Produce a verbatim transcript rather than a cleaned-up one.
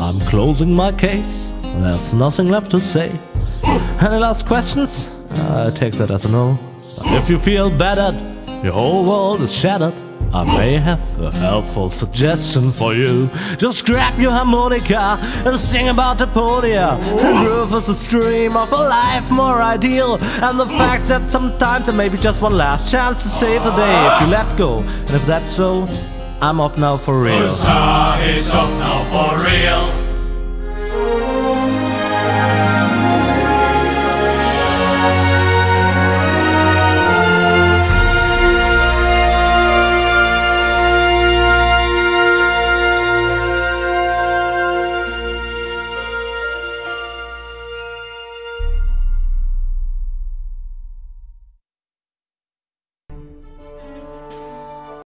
I'm closing my case. There's nothing left to say. Any last questions? I take that as a no. But if you feel battered, your whole world is shattered, I may have a helpful suggestion for you. Just grab your harmonica and sing about Deponia. And groove is a stream of a life more ideal, and the fact that sometimes there may be just one last chance to save the day if you let go. And if that's so, I'm off now for real. Usa is off now for real.